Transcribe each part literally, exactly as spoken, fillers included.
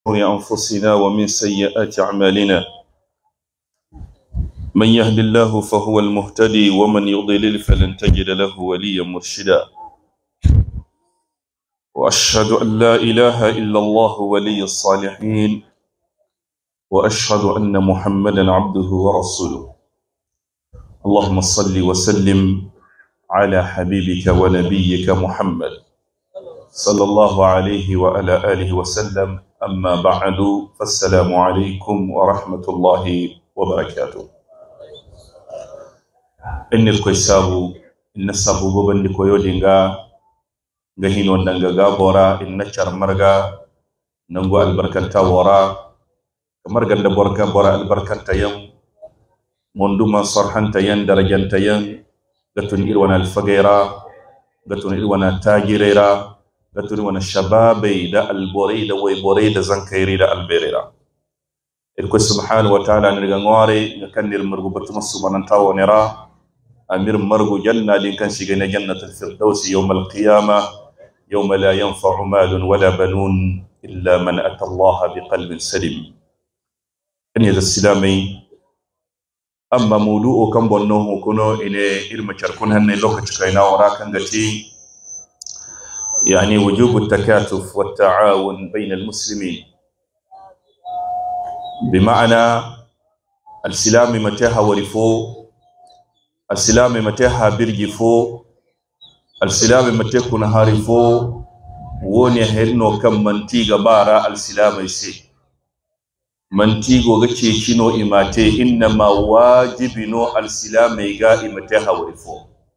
أنفسنا ومن سيئات أعمالنا من يهد الله فهو المهتدي ومن يضلل فلن تجد له وليا مرشدا وأشهد أن لا إله إلا الله ولي الصالحين وأشهد أن محمدا عبده ورسوله اللهم صل وسلم على حبيبك ونبيك محمد صلى الله عليه وعلى آله وسلم أما بعد فالسلام عليكم ورحمة الله وبركاته إن الكيسابو إن السابو ببن كويو دينغا غهينو ندنغا غابورا إن نشار مرغا ننغو البركانتا ورا كمرغا ندبورغا بورا البركانتا يم مندوما صرحانتا ين درجانتا ين غتون إلوانا الفقيرا غتون إلوانا تاجريرا gaturi wana shababai da alborai da waiborai da zankairi da alberera irko subhanahu wa ta'ala ni ngore ngakandir margo batu masubanan tawo nera amir margo janna din kan shiga na jannatul firdaus yawmal qiyamah yawma la yanfa'u malun wala banun illa man ata Allah biqalbin salim in ya silami amma mawdu'u kan bonno kuno ine irma charkun hanne lokaci kaina wara kan gati يعني وجوب التكاتف والتعاون بين المسلمين بمعنى السلام متاها ورفو السلام متاها برجفو السلام متاكو نهارفو وني هنو كم منتيغ بارا السلام يسي منتيغو غتشي شنو إماتي إنما واجبنو السلام يغا إمتاها ورفو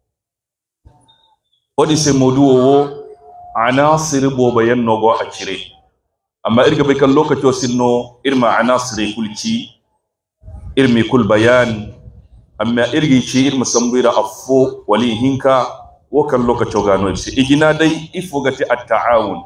ودي سمودوه عناصر بوبين نوغو أكيري أما إرجع بيكن لوكا توسينو إرما عناصر كل شيء إرمي كل بيان أما إرجع شيء إرما سمبيرا أفو ولي هنكا وكان لوكا توغانو يبسي إجنا داي إفوغتي التعاون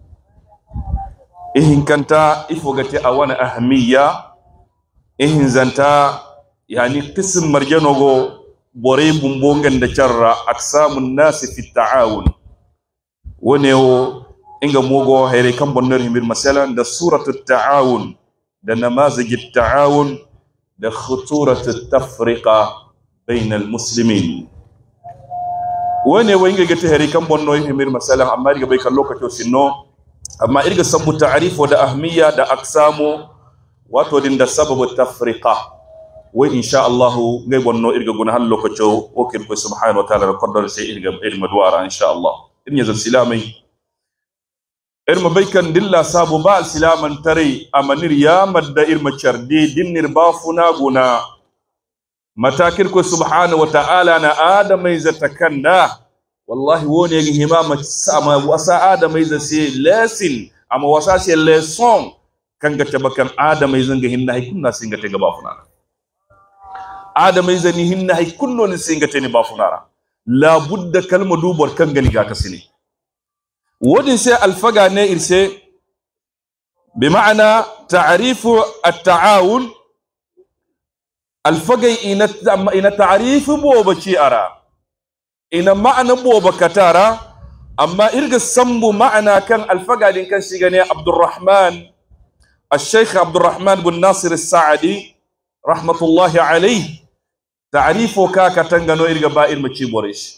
إهن كانتا إفوغتي أوانا أهمية إهن زنتا يعني قسم مرجانوغو بوري بمبونغن دچارا أقسام الناس في التعاون ونيو إنغا موغو هيري كم بنر همير مثلا ده سورة التعاون ده نماذج التعاون ده خطورة التفرقة بين المسلمين ونيو إنغا جت هيري كم بنر همير مثلا أما إرغا بيكا لوكا توسينو أما إرغا سبب تعريف وده أهمية ده أقسامه واتو دين ده سبب التفرقة وإن شاء الله غيب ونو إرغا غنها لوكا تو وكيركو سبحانه وتعالى قدر سي إرغا إرغا دوارا إن شاء الله إن يزل سلامي إرما بيكن دلا سابو بال سلاما تري أمانير يا مد إرما شردي دين نربافنا غنا متاكركو سبحانه وتعالى أنا آدم إذا تكنا والله وون يجي همام سما وسا آدم إذا سي لسن أما وسا سي لسون كان كتبكن آدم إذا نجهنا هيكون ناسين كتجبافنا آدم إذا نهنا هيكون ناسين كتجبافنا لا بد كلمة دوبر كان غنيغا كسني ودين سي الفغا ني إرسي بمعنى تعريف التعاون الفغا إن إن تعريف بوبا شي أرى إن معنى بوبا كتارا أما إرغ السمبو معنى كان الفغا دين كان شيغاني عبد الرحمن الشيخ عبد الرحمن بن ناصر السعدي رحمة الله عليه تعريفه كاكا تنغانو إرغا با إرما تشيبوريش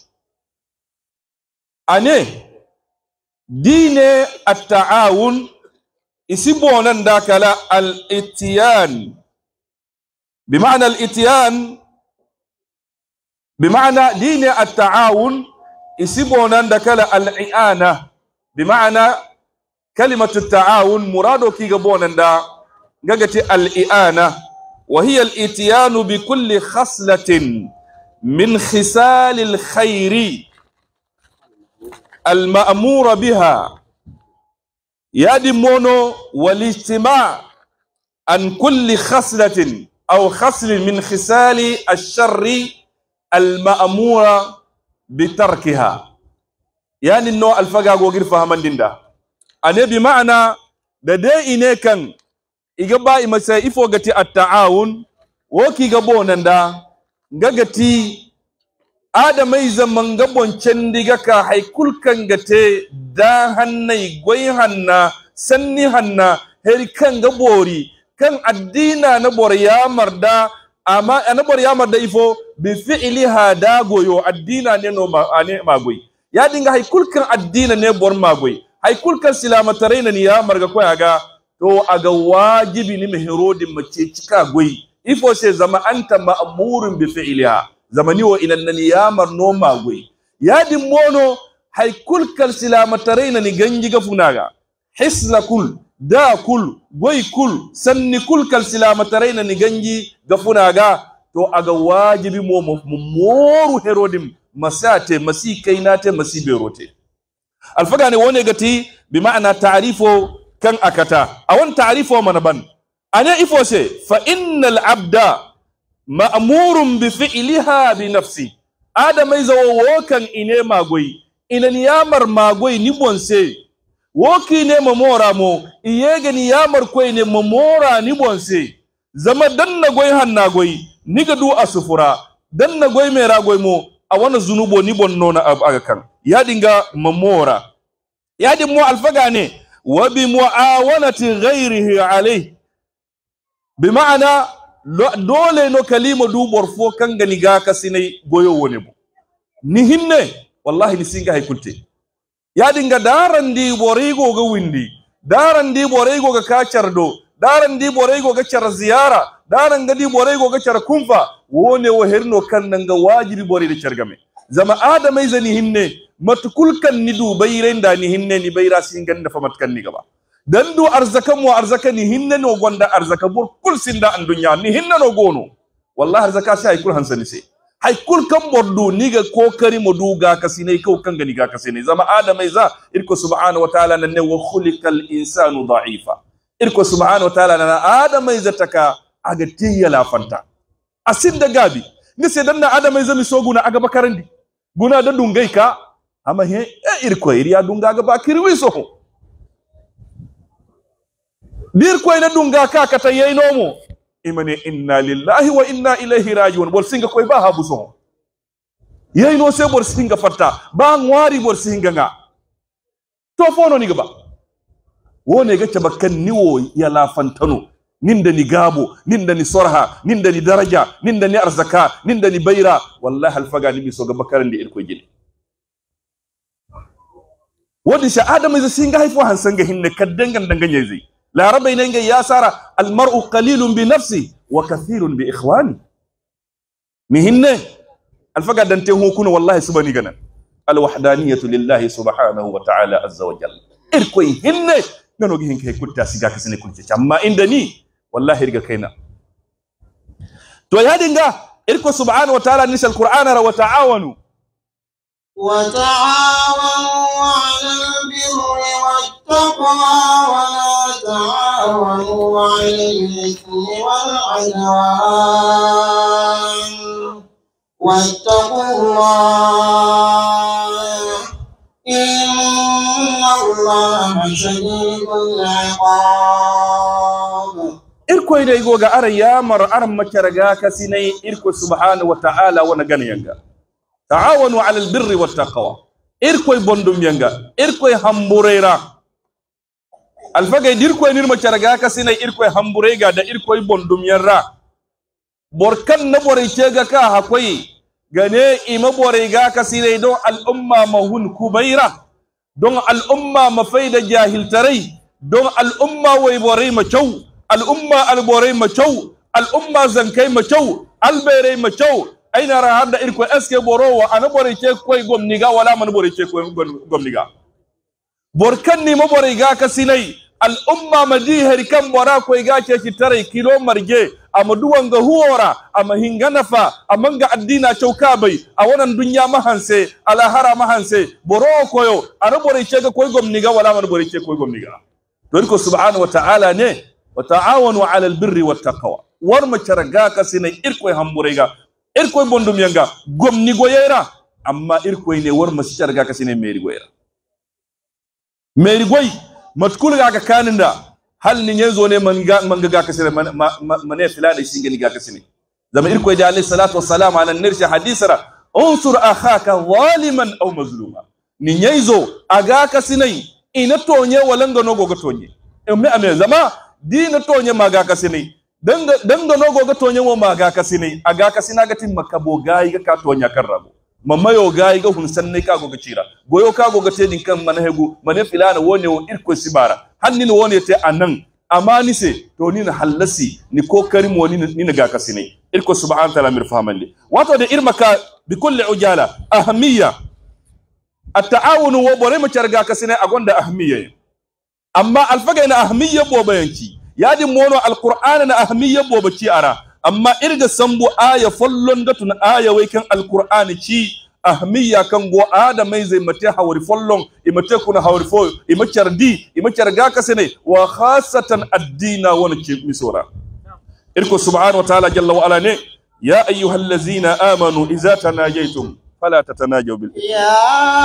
أني دين التعاون إسيبونا داكلا الاتيان بمعنى الاتيان بمعنى دين التعاون إسيبونا داكلا الإعانة بمعنى كلمة التعاون مرادو كيغبونا دا غاغتي الإعانة وهي الاتيان بكل خصلة من خصال الخير المأمور بها يادي مونو والاجتماع عن كل خصلة أو خصل من خصال الشر المأمور بتركها يعني النوع الفقاق وغير فهمان ديندا أنا بمعنى بدأ إنيكا igaba imasa ifo gati at-ta'awun woki gabo nanda gagati adamai zaman gabon cendiga ka haikul kan gate da hannai goy hanna sanni hanna heri kan ga bori kan addina na bor ya marda amma na bor ya marda ifo bi fi'liha da goyo addina ne no ma ane magoy ya dinga hay kulkan addina ne bor magoy hay kulkan silamataraina ni ya marga ko aga to aga wajibi ni meherodin mace cika goy ifo sai zama anta ma'murun bi fi'liha zamani wa ila nan ya marno magoy ya din mono hay kulkan silamataraina ni ganji ga funaga hisla kul da kul goy kul sanni kul kal silamataraina ni ganji ga funaga to aga wajibi mo moru herodim masate masi kainate masi berote alfaga ne wone gati bi ma'ana ta'rifo kan akata awan ta'rifo manaban ana ifo se fa innal abda ma'murun bi fi'liha bi nafsi adamai zawo kan ine magoyi inan yamar magoyi ni bonse woki ne mamora mo iyege ni yamar koy ne mamora ni bonse zama danna goy hanna goy niga du asufura danna goy mera goy mo a wana zunubo ni bonno na aga kan ya dinga mamora ya din mo alfaga ne wa bi muawanati ghairihi alayhi bi ma'ana dole no kalima du borfo kan gani ga kasinai goyo wone bo ni hinne wallahi ni singa hay kulte ya dinga daran di borigo ga windi daran di borigo ga kacardo daran di borigo ga car ziyara daran ga di borigo ga car kumfa wone wo herno kan nan ga wajibi bori da cargame zama adamai zani hinne matkul kan ni du bayren da ni hinne ni bayra singan da famat kan ni gaba dan du arzakan mu arzaka ni hinne no gonda arzaka bur kul sinda an dunya ni hinne no gono wallahi arzaka sai kul hansani sai hay kul kan bordu niga kokari mo duga kasine ko kan gani ga kasine zama adamai za irko subhanahu wa ta'ala nan ne wa khuliqal insanu da'ifa irko subhanahu wa ta'ala nan adamai za taka aga tiya lafanta asin da gabi ni sai dan adamai za mi soguna aga bakarandi guna da dungai ka amma he irko iriya dunga ga bakirwi so dir ko ina dunga ka kata yayi nomo imane inna lillahi wa inna ilaihi rajiun bol singa koy ba habu so yey no se bol singa fatta ba ngwari bol singa nga to fono ni gaba wone ga tabakan niwo ya la fantano ninda ni gabo ninda ni sorha ninda ni daraja ninda ni arzaka ninda ni bayra wallahi alfaga ni so ga bakaran di irko gidi wodi sha adama za singa haifo hansanga hinne kaddangan danganye zai la rabai nan ya sara almar'u qalilun bi nafsi wa kathirun bi ikhwani mi hinne alfaga dante hukuna wallahi subani gana alwahdaniyatu lillahi subhanahu wa ta'ala azza wa jalla irkoy hinne nano gi hinke kutta siga kasane kunce amma inda ni wallahi riga kaina to ya dinga irko subhanahu wa ta'ala nisal qur'ana wa ta'awanu wa ta'awanu 'alal birri wattaqwa wa تعاونوا على الإثم والعدوان واتقوا الله إن الله شديد العقاب إركو إذا يقول أرى يا مر أرى مكرجا كسيني إركو سبحانه وتعالى ونجني ينجا تعاونوا على البر والتقوى إركو يبندم ينجا إركو يهمبوريرا alfaga dirko nir ma caraga ka sina irko hamburega da irko bondum yarra borkan na bore cega ka hakoi gane ima borega ka sina don al umma mahun kubaira don al umma mafaida jahil tarai don al umma way bore ma chaw al umma al bore ma chaw al umma zankai ma chaw al bere ma chaw aina ra hada irko eske borowa ana bore ce koy gomniga wala man bore ce koy gomniga borkan ni ma borega ka sinai al'umma madihari kan bora ko igace ki tare kilo marge amaduwan ga huwara amahinganafa amanga addina chauka bai a wannan dunya mahanse alahara mahanse boro koyo ana bore ce ga koy gomniga wala man bore ce koy gomniga to ko subhanahu wa ta'ala ne wa ta'awanu 'ala al-birri wat taqwa war ma caraga ka sina irko hamburega irko bondum yanga gomni goyera amma irko ne war ma caraga ka sina meri goyera meri goy matkul ga kanin da hal ni yanzo ne man ga man ga kasire man ne filada shi gani ga kasine zama irko da alayhi salatu wassalam ala nirshi hadisara unsur akhaka zaliman aw mazluma ni yanzo aga kasine ina tonye walanga no goga tonye e me ame zama dina tonye maga kasini danga danga no goga tonye mo maga kasini aga kasina ga tin makabo gayi ga ka tonya karrabo mamayo gayi ga hun sanne ka goga cira goyo ka goga te din kan manhegu mane filana wone wo irko sibara hanni no wone te anan amani se to ni na halasi ni kokari mo ni ni ga kasini irko subhanahu wa ta'ala mir fahamandi wato da irmaka bi kulli ujala ahamiyya at-ta'awun wa bore mu carga kasine agonda ahamiyya amma alfaga ina ahamiyya boba yanki yadi mono alquran na ahamiyya boba ci ara amma irga sambu aya follon gatun aya wai kan alquran ci ahamiyya kan go adamai zai mate hawri follon imate kuna hawri fo imacardi imacarga kasine wa khassatan ad-dina wa ci misora irko subhanahu wa ta'ala jalla wa ala ne ya ayyuhallazina amanu idza tanajaytum fala tatanajaw bil يا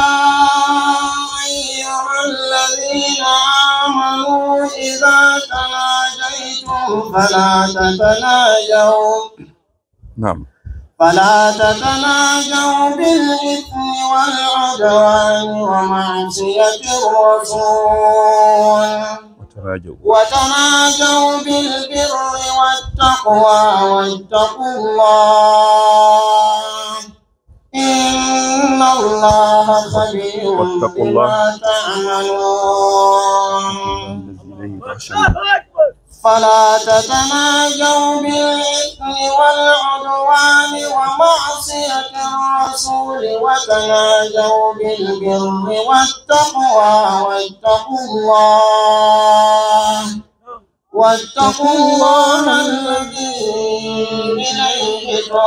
أيها الذين آمنوا إذا تناجيتم فلا تتناجوا نعم فلا تتناجوا بالإثم والعدوان ومعصية الرسول وتناجوا وتناجوا بالبر والتقوى واتقوا الله إن الله خبير واتقوا الله. بما تعملون فلا تتناجوا بالإثم والعدوان ومعصية الرسول وتناجوا بالبر والتقوى واتقوا الله واتقوا الله الذي إليه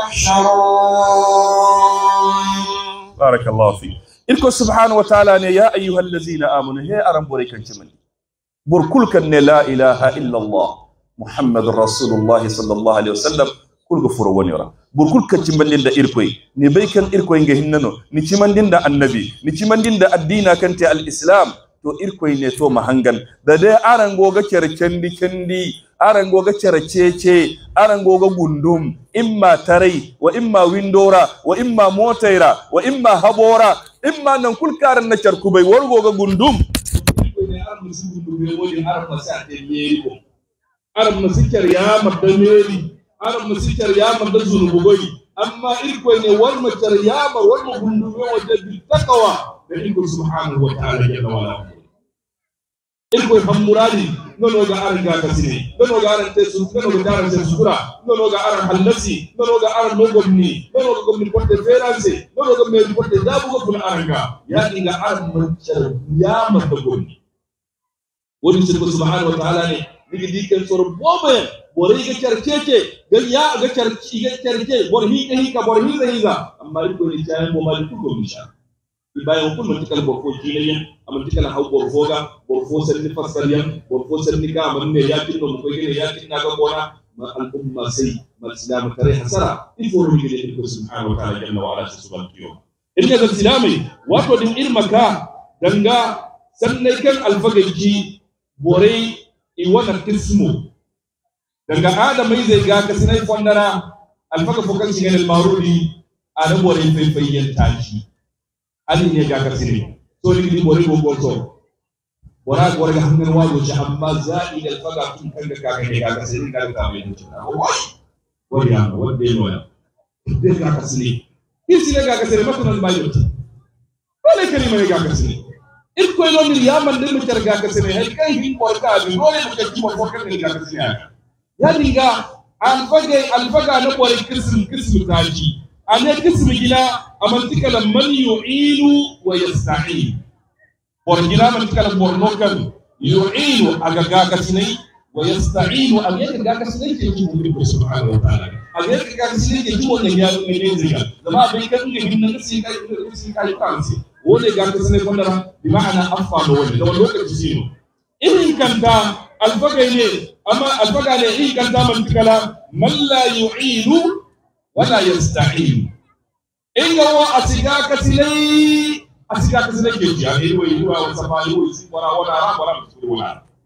تحشرون. بارك الله فيك إلكو سبحانه وتعالى يا أيها الذين آمنوا هي أرم بوريكا جمل بركل كن لا إله إلا الله محمد رسول الله صلى الله عليه وسلم كل غفور ونيرا بركل كجمل دا إركوي نبيكن إركوي نجهننو نتمندين دا النبي نتمندين دا الدين كنت الإسلام to irkoi ne to mahangan da dai aran goga cerkendi kendi aran goga cercece aran goga gundum imma tarai wa imma windora wa imma motaira wa imma habora imma nan kulkaran na cerkubai war goga gundum irkoi ne aran musu gundum ne woni aran masate meri ko aran musikar ya madameri aran musikar ya madazu bugoyi amma irkoi ne war macar ya mar war gundum ne wajin takawa da irko subhanahu wa ta'ala jalla wala irko hammuradi nono ga aran ga kasine nono ga aran te sun nono ga aran te sura nono ga aran halasi nono ga aran logomni nono ga gomni porte ferance nono ga meri porte dabu go ful aran ga ya dinga aran manchar ya mata gomni woni sirko subhanahu wa ta'ala ne digi diken soro bobe bore ga charcece ga ya ga charci ga charce bor hi ga hi ka bor hi ga hi ga amma irko ni tayen mo mali ko misha ibayo kun mantikal borfo kilayen amantikal haw borfoga borfo sanni fasaliyan borfo sanni ka manne yakin no ko gele yakin naga bona ma al umma sai ma islam kare hasara iforo gele ko subhanahu wa ta'ala jalla wa ala subhanahu inna ga islami wato din irmaka danga sanne kan alfagaji bore i wana kismu danga adamai zai ga ka sinai fondara alfaga fokan cikin al-marudi ana bore fayfayen taji ali ne ga kasiri to ni di bore go goto bora bora ga hangen wago ci amma za'i da faga tun kan da kaga ne ga kasiri ga ka mai mutu wai ya wanda ne waya de ga kasiri kisi ne ga kasiri maka nan bayo wala kalima ne ga kasiri il ko no ni ya man de mu tar ga kasiri hay kai hin ko ka bi dole mu ka ci mo ko kan ga kasiri ya dinga al faga al faga na bore kirsin kirsin taji ane kismi gila amantikala man yu'inu wa yasta'in borgila amantikala bornokan yu'inu agaga kasnai wa yasta'inu agaga kasnai ke ji mu subhanahu wa ta'ala agaga kasnai ke ji mu ne ya ne ne ziga zama bai kan ga hinna sai kai sai kai kansi wole ga kasnai kondara bi ma'ana afa no wole da lokaci sino in kanta alfaga ne amma alfaga ne in kanta amantikala man la yu'inu wala yasta'in inga wa asiga kasilai asiga kasilai ke ji ani wo yiwa wa safari wo si wala wala ra wala musu wala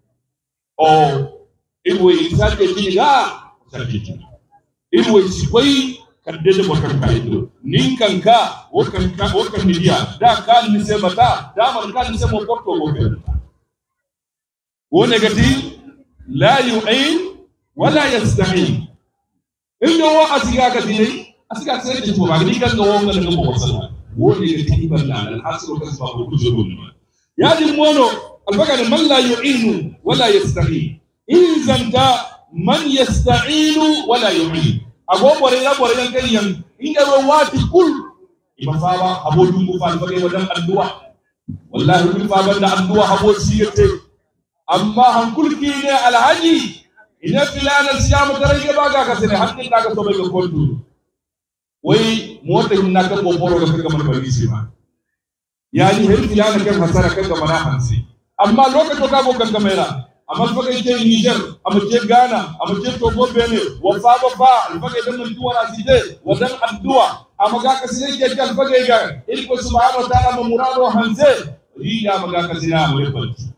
o iwo isa ke ji ga sarki ji iwo si koi kadde de bokar kai do nin kanka wo kanka wo kan niya da kan ni se mata da man kan ni se mo porto mo be wone gati la yu'in wala yasta'in inda wa asiga gati ne asiga sai da to ba ni kan ga wonga da ko wasala wone gati iballa al hasil ka ba ko jurun ya din mono albaga man la yu'inu wala yasta'in in zanta man yasta'inu wala yu'in agobore ya bore yan kan yan inga wati kul ibafaba abodun ko fa albaga wadan addu'a wallahi kun fa banda addu'a habo siyete amma hankulki ne alhaji ina filana siyama tarayge baga ka sene hakkin daga to bai ko tu wai mota hinna ka boboro ga kaga man bari ma yani her filana kan hasara kan ga mana hansi amma lokacin ka go kan kamera amma fa kai ce Niger amma ce Ghana amma ce Togo Benin wa fa ba ba fa kai dan duwara side wadan addu'a amma ga ka sine ke kan fa kai ga ilko subhanahu wa ta'ala murado hanse riya maga ka sina mu falti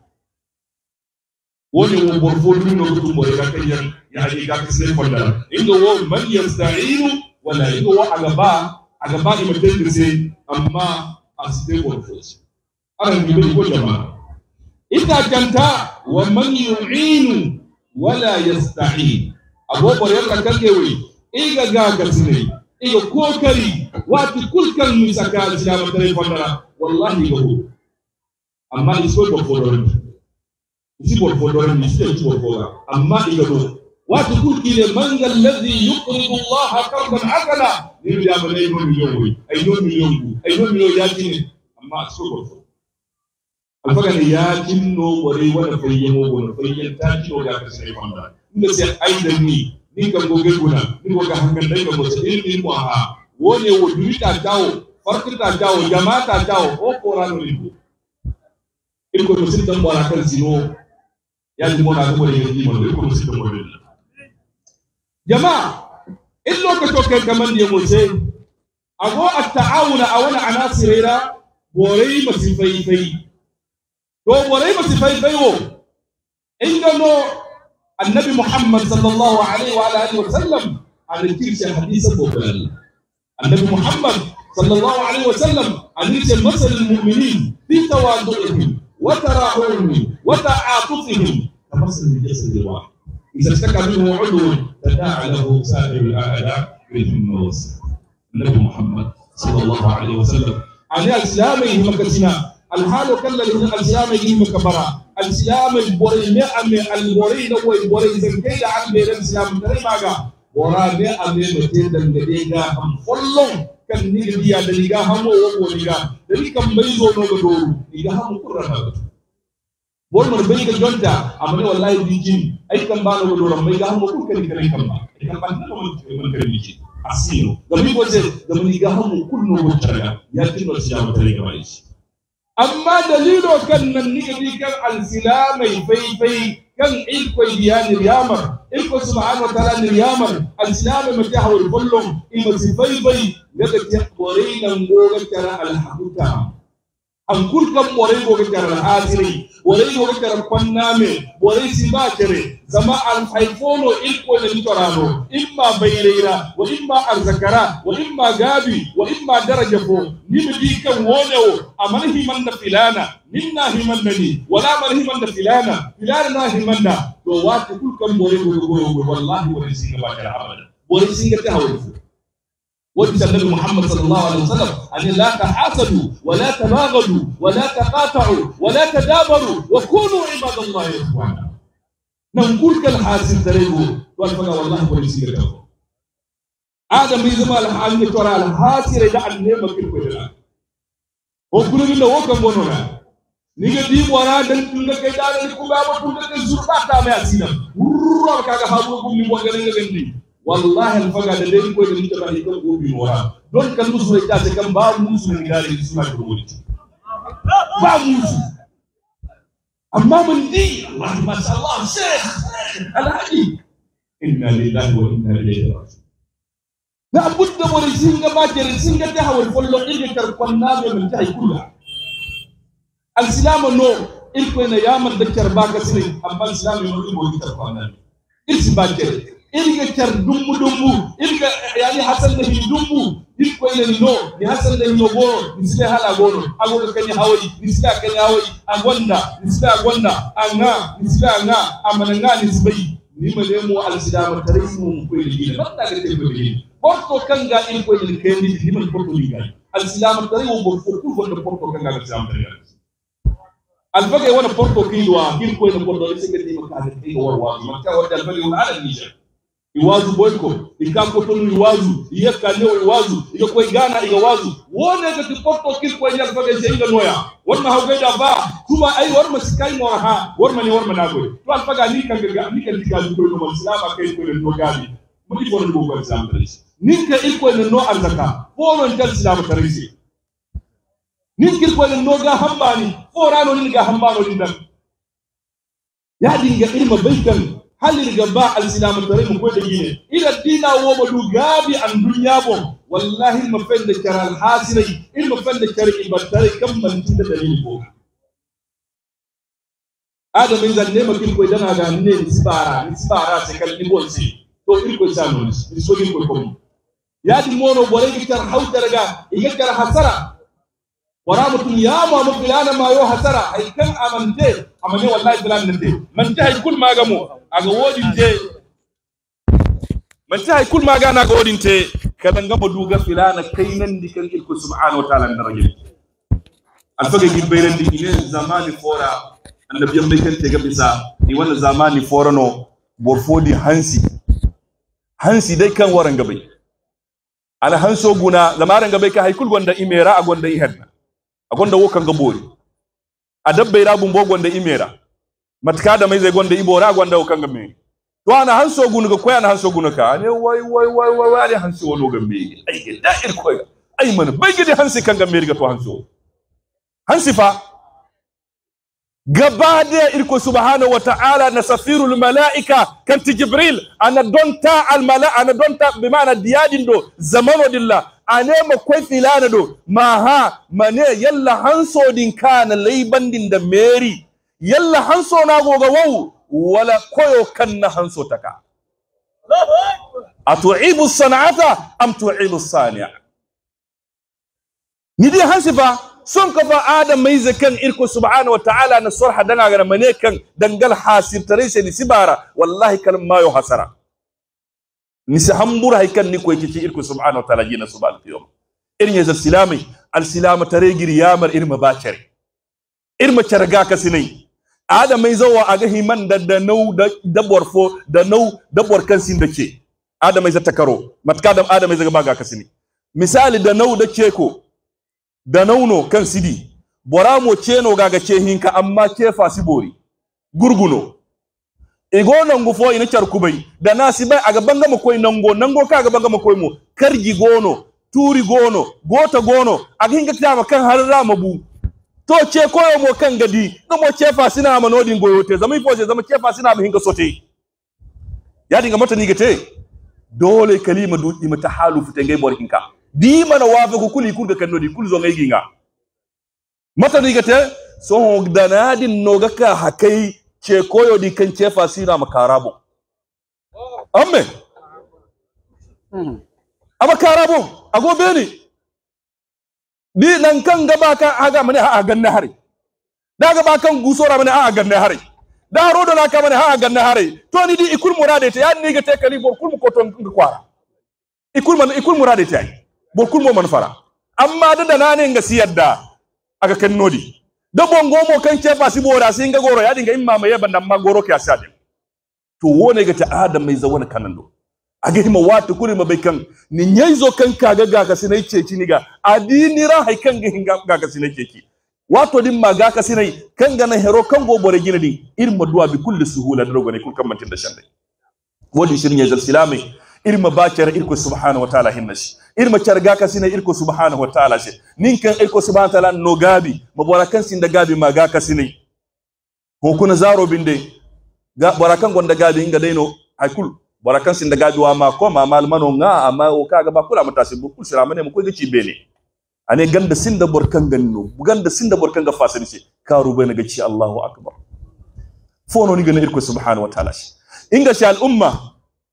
woni mo borfo ni no to mo ga kan yan ya ni ga ka sine fondara indo wo man yasta'inu wala indo wo agaba agaba ni mutende se amma asite borfo ara ni be ko jama'a ita kanta wa man yu'inu wala yasta'in abo bore ka kage wi iga ga ka sine iga kokari wati kulkan misaka islam tare fondara wallahi go amma iso do fodoro isi bor fodoro ni isi bor fodoro amma igado watu kulkile man alladhi yuqridu Allah qardan hasana ni ya bane no million wi ay no million ku ay no million yakini amma iso bor fodoro alfaga ne yakin no bore wala fayye mo gono fayye ta ci o ga ka sai fanda inda sai aidan ni ni kan goge guna ni go ga hangan dai ga mo sai ni mo ha wone wo durita tawo farkita tawo jamaata tawo o qorano ni iko no sin dan bora kan sino ya di mona ko le yi mo iko no sin dan bora jama'a illo ka to kan kaman ne mo sai ago at-ta'awuna awana anasirira borai masifai fai to borai masifai fai wo inda no annabi muhammad sallallahu alaihi wa alihi wa sallam an kirshi hadisi bokal annabi muhammad sallallahu alaihi wa sallam an kirshi masal al-mu'minin fi tawadu'ihim وتراحمهم وتعاطفهم كمثل الجسد الواحد اذا اشتكى منه عضو تداعى له سائر الاعداء بالجنوس النبي محمد صلى الله عليه وسلم على الاسلام مكتنا الحال كلا الاسلام مكبرا الاسلام البوري نعم البوري نو البوري زنكيد عن بين الاسلام تري ماغا ورا ne ame mate dangade ga am follon kan ni biya da liga hamo wo liga da ni kan bai zo no ga doru liga hamo qur'ana bol man bai ga jonta amane wallahi dijin ai kan ba no doru mai ga hamo kun kan kan kan ba kan ban no man kan dijin asino da bi ko je da mun liga hamo kullu go tara ya tinno siyama tare ga bai amma dalilo kan nan ni ga kan al-silamai fai fai kan ilko diyani riyamar ilko subhanahu wa ta'ala ni riyamar al-islam matahu al-kullum imasi bai bai daga takwarai nan goga tara al-hakuta an kulkan borai goga tara al-asiri borai goga tara kwanname borai simba tare zama al-haifono ilko da nitorano imma bayrira wa imma al-zakara wa imma gabi wa imma darajafo nimdi kan wonewo amanhi man da filana minna himandani wala marhiman da filana filana na himanda to wata kulkan bore go go wallahi wani singa ba da abada bore singa ta hawo wanda annabi Muhammad sallallahu alaihi wasallam an la tahasadu wala tabaghadu wala taqata'u wala tadabaru wa kunu ibadallahi ikhwana nan kulkan hasil tarego to alfaga wallahi wani singa ta adam bi zama al-hali tora al-hasir da annema kilko da ko kullu da wokan bonona niga di wara dan tunga kai dare ku ba ba tunga kai zurba ta mai asina wurro kaga habu ku mi wonga nga gandi wallahi alfaga da dai ko da ni ta bani kan gobi wara don kan musu rai ta kan ba musu ni dare suna da wuri ba musu amma mun di Allah masha Allah sheikh alhaji inna lillahi wa inna ilaihi raji'un la budda wani singa ba jere singa ta hawal follo ilga tarkon nabe min tayi kullu الاسلام نو الكو ان يامر دكر باكا سني اما الاسلام يقول لي بوكي ترفانا الس باكر irga char dumbu dumbu irga yani hasan da dumbu irko ile no ni hasan da no goro nisle hala goro agogo kanya hawali nisla kanya hawali agonda nisla agonda anga nisla anga amananga nisbai ni ma demo al-sidama tarifu mu ko ile ba da ga te ko ile porto kanga irko ile kendi ni man porto liga al-sidama tarifu bo ko ko do porto kanga al-sidama tarifu al-bagay wana porto kilwa irko ile porto ile segedi makade te warwa makka wada al-bagay wala ala niger iwazu boyko ikampo tonu iwazu iyeka leo iwazu iyoko igana iwazu wone ga porto kil ko nyal bagay jenga noya wonma hawgeda ba kuma ay warma sikai mo ha warma ni warma nago to al faga ni kan ga ni kan diga ko no islama kay ko no gali mudi bono go ko islam tare ninka iko no arzaka bono tal islam tare ninka ko no ga hambani forano ni ga hambano ni dan ya dinga ilma baykan halil gaba al-islam tare mu ko da yine ila dina wo madu gabi an dunya bo wallahi ma fende karal hasiri ilma fende kar ibadare kam man tinda dalil bo adam in zanne ma kin ko dana ga ne nisbara nisbara se kal ni bonsi to il ko sanu ni so kin ko ko ya di mono bore ki tar hawdara iga kar hasara waramatun ya ma mu bilana ma yo hasara ay kan amante amane wallahi bilan nde man tay kul magamo aga wodinte man tay kul maga na ga wodinte kada ngamo duga filana kaynan dikan ilko subhanahu wa ta'ala ndarajil alfaga gilbayran di ine zamani fora annabiyam be kan te gabisa ni wala zamani fora no borfodi hansi hansi dai kan waran gabai ala hanso guna zamaran gabai ka haykul gonda imera a gonda ihadna a gonda wokan gabori a dabbai rabun bo gonda imera matka da mai zai gonda ibora gonda wokan gamme to ana hanso gunu ga koya na hanso gunu ka ne wai wai wai wai wai hanso wono gamme ai ga da'ir koya ai man bai gidi hansi kan gamme riga to hanso hansi fa gabade irko subhanahu wa ta'ala na safirul malaika kan jibril ana donta al mala ana donta bi ma'ana diyadin do zamano dilla ane makwai filana do maha mane yalla hanso din kana laibandin da meri yalla hanso na goga wau wala koyo kan na hanso taka atu'ibu sana'ata am tu'ibu sani'a ni dai hansi fa son ka fa adam mai zakan irko subhanahu wa ta'ala na sorha dana ga mane kan dangal hasir tare sai ni sibara wallahi kalm mayo hasara ni se hambur hay kan ni ko yiti irko subhanahu wa ta'ala jina subhanahu wa ta'ala irin ya silami al silama tare giri yamar irma bacare irma carga ka sinai adam mai zawa aga himan da da nau da dabor fo da nau dabor kan sin dake adam mai zata karo matka da adam mai zaga baga ka sinai misali da nau da ko da nauno kan sidi boramo ceno gaga cehinka amma kefa sibori gurguno igo nango fo ina charkubai da nasi bai aga banga makoy nango nango ka aga banga makoy mo kargi gono turi gono gota gono aga hinga tama kan harra mabu to ce koyo mo kan gadi mo cefa sina manodin goyote zama ifo zama cefa sina mu hinga sote ya dinga mata ni gate dole kalima du di mata halu fitenge bor hinka di mana wafe ko kuli kurga kanno di kul zo ngai ginga mata ni gate so danadin noga ka hakai ce koyo di kan cefa sina makarabo amme ama karabo ago beni di nan kan gaba kan aga mane ha ganna hare da gaba kan gusora mane ha ganna hare da rodo na ka mane ha ganna hare to ni di ikul murade te yan ni gate kali bor kul ko ton kwara ikul man ikul murade te ay bokul mo man fara amma da danane nga siyadda aga kan nodi da bongo mo kan cefa sibora singa goro ya dinga imma mai banda amma goro ke asade to wone ga ta adam mai zawana kanando aga hima watu kuri mabai kan ni nyaizo kan kaga ga ka sinai ceci ni ga adini ra hay kan ga hinga ga ka sinai ceci wato din ma ga ka sinai kan ga na hero kan go bore gina din irma duwa bi kulli suhula da rogo ne kun kan mantin da shande wodi shirin ya zal silami irma bakira irko subhanahu wa ta'ala hinnashi irma charga ka sinai irko subhanahu wa ta'ala shi ninkan irko subhanahu wa ta'ala no gabi mabarakan sin da gabi ma ga ka sinai ko kuna zaro binde ga barakan gonda gabi inga daino haikul barakan sin da gabi wa ma ko ma malmano nga amma o kaga ba kula mata sibu kul sira mane mu ko gici bene ane ganda sin da borkan ganno ganda sin da borkan ga fasani shi karu bene ga ci Allahu akbar fono ni gana irko subhanahu wa ta'ala shi inga shi al umma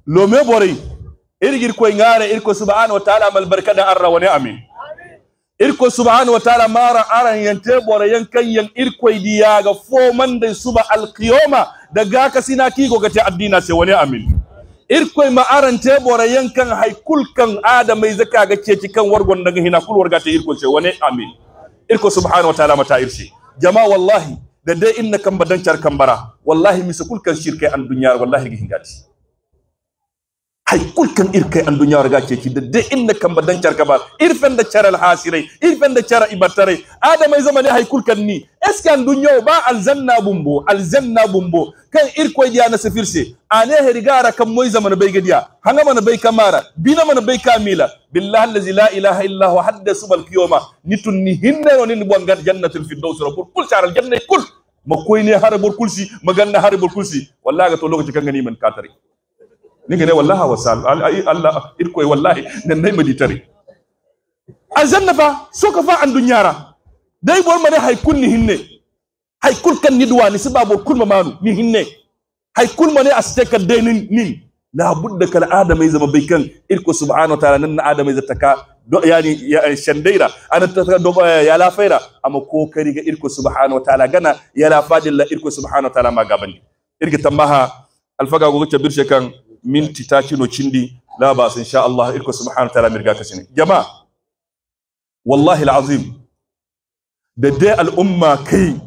lo me bore irgir koy ngare irko subhanahu wa ta'ala mal barkada arra wa amin irko subhanahu wa ta'ala mara aran yante bore yankan yan irko diya ga fo man da suba alqiyama daga ka sina ki go gate addina sai wani amin irko ma aran te bore yankan haikul kan adamai zaka ga ce kan wargon daga hina kul warga te irko sai wani amin irko subhanahu wa ta'ala mata irshi jama'a wallahi da dai inna kan badan char kambara wallahi misakul kan shirkai an dunya wallahi gi hingati hay kulkan irkay an dunya warga keki da dai inna kan badan char kabar irfen da char al hasirai irfen da char ibatare adamai zamane hay kulkan ni eske an dunya ba aljanna bumbo aljanna bumbo kan irkoy dia na safirse ane herigara kan moy zaman bai gadiya hanga mana bai kamara bina mana bai kamila billahi allazi la ilaha illa huwa haddasu bal qiyama nitun ni hinne no ni bongat jannatul firdaus rabbul kul char al janna kul makoy ne harabul kulsi maganna harabul kulsi wallahi ga to lokaci kan gani man katare ni gane wallahi wasal Allah irkoy wallahi nan nay maditare aljanna fa soka fa an dunyara dai bor mane hay kunni hinne hay kul kan ni duwani sababu kul mamanu ni hinne hay kul mane asteka dai nin nin la budda kal adamai zama bai kan irko subhanahu wa ta'ala nan adamai zataka do yani ya shandaira ana ta do ya la faira amma kokari ga irko subhanahu wa ta'ala gana ya la fadilla irko subhanahu wa ta'ala ma gabani irki tambaha alfaga go gacce birshe kan minti takino cindi la ba insha Allah irko subhanahu wa ta'ala mirga kasine jama'a wallahi alazim da dai al'umma kai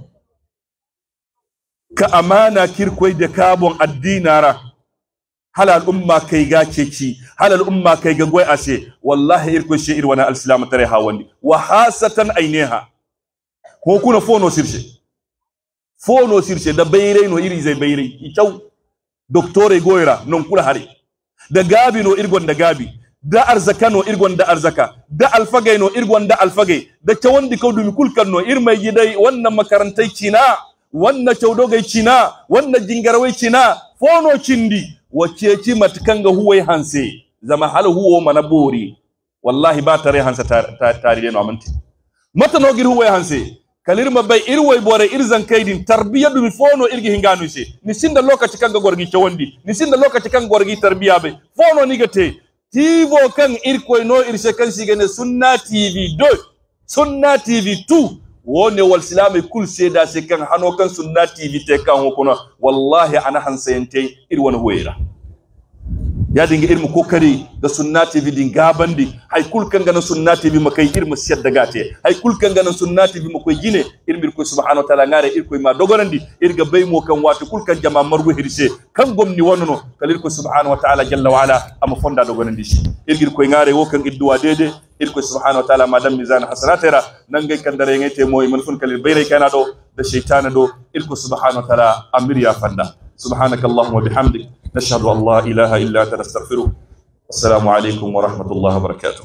ka amana kirkoi da kabon addinara hal al'umma kai ga ceci hal al'umma kai ga goy ase wallahi irko shi irwana alislam tare hawandi wa hasatan aineha ko kuna fono sirse fono sirse da bayre no iri zai bayre itaw doktore goyra non kula hari da gabi no irgon da gabi da arzaka no irgon da arzaka da alfagay no irgon da alfagay da tawandi ko dumi kulkan no irmai gidai wannan makarantai cina wannan cawdogay cina wannan jingarawai cina fono cindi wacce ci matkan ga huwai hanse zama hal huwo mana bori wallahi ba tare hansa tare no amanti mata no gir huwai hanse kalir mabai irwai bore irzan kaidin tarbiya dumi fono irgi hinganu se ni sinda lokaci kan ga gorgi cawandi ni sinda lokaci kan gorgi tarbiya bai fono ni gate tivo kan irkoy no irse kan sigane sunna tv do sunna tv two wone wal silami kul seda se kan hano kan sunna tv te kan hokono wallahi ana hansayente ir wona hoyra ya dinga irmu kokari da sunna tv din gabandi hay kul kan gana sunna tv makai irmu sedda gate hay kul kan gana sunna tv makoy gine irmir ko subhanahu wa ta'ala ngare irkoy ma dogorandi irga bay mo kan watu kul kan jama margo hirse kan gomni wonono kalir ko subhanahu wa ta'ala jalla wa ala am fonda dogorandi shi irgir koy ngare wo kan idduwa dede irko subhanahu wa ta'ala madam mizan hasanatera nangay kan dare ngete moy man fun kalir bayray kana do da shaytana do irko subhanahu wa ta'ala amir ya fanda subhanaka allahumma bihamdik nashhadu an la ilaha illa anta nastaghfiruka assalamu alaykum wa rahmatullahi wa barakatuh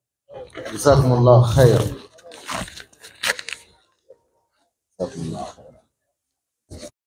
jazakumullahu khairan.